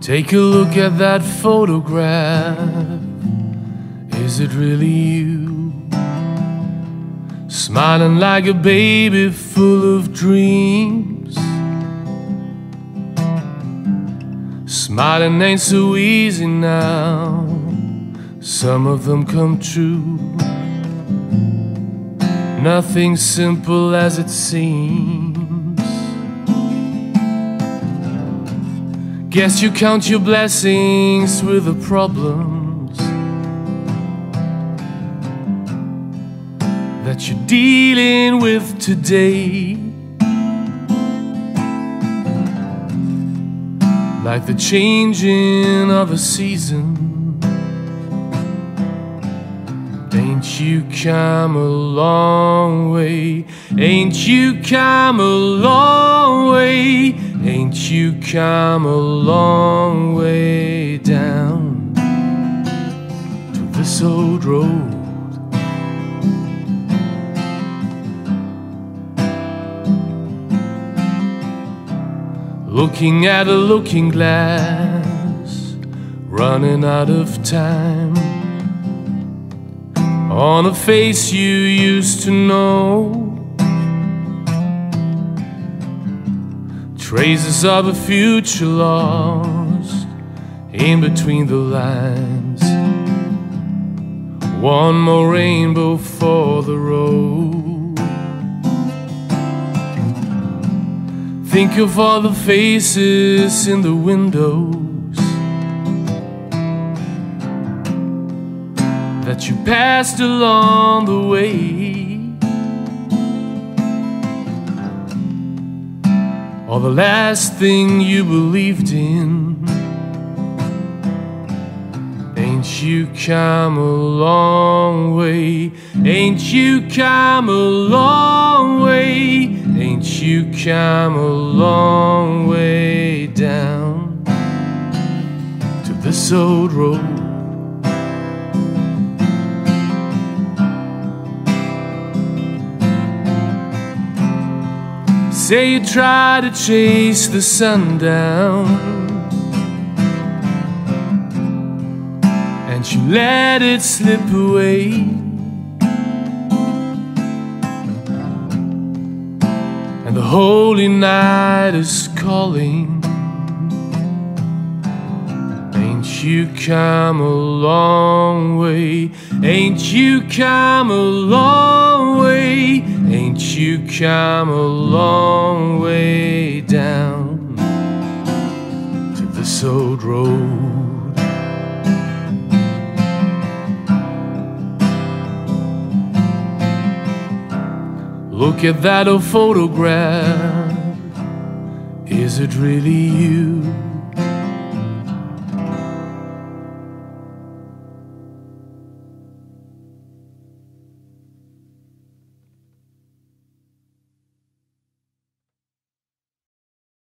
Take a look at that photograph. Is it really you? Smiling like a baby full of dreams. Smiling ain't so easy now. Some of them come true. Nothing simple as it seems. Guess you count your blessings with the problems that you're dealing with today. Like the changing of a season. Ain't you come a long way? Ain't you come a long way? Ain't you come a long way down to this old road? Looking at a looking glass, running out of time. On a face you used to know, traces of a future lost in between the lines. One more rainbow for the road. Think of all the faces in the windows that you passed along the way, or the last thing you believed in. Ain't you come a long way? Ain't you come a long way? Ain't you come a long way down to this old road? Say you try to chase the sun down, and you let it slip away. And the holy night is calling. Ain't you come a long way? Ain't you come a long way? Ain't you come a long way down to this old road? Look at that old photograph. Is it really you?